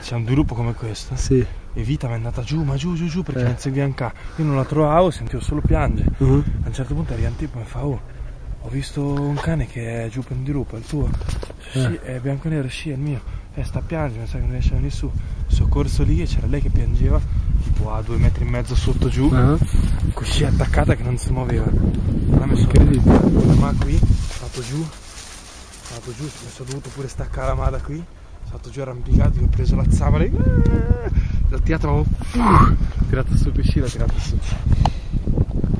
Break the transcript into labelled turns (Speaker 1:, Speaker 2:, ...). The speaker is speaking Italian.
Speaker 1: c'è un dirupo come questo.
Speaker 2: Sì.
Speaker 1: E Vita mi è andata giù, ma giù perché non seguiva un ca. Io non la trovavo, sentivo solo piangere. A un certo punto arriva un tipo e mi fa: oh, ho visto un cane che è giù per un dirupo, è il tuo? Sì, è bianco e nero, sì, è il mio. Sta a piangere, mi sa che non riesce a venire su. Soccorso lì e c'era lei che piangeva, tipo a 2,5 metri sotto giù, con scia attaccata che non si muoveva. Allora mi sono con la mano qui, sono andato giù, mi sono dovuto pure staccare la mano qui, sono andato giù arrampicato, ho preso la zama lì, l'ho tirato su, l'ho tirato su.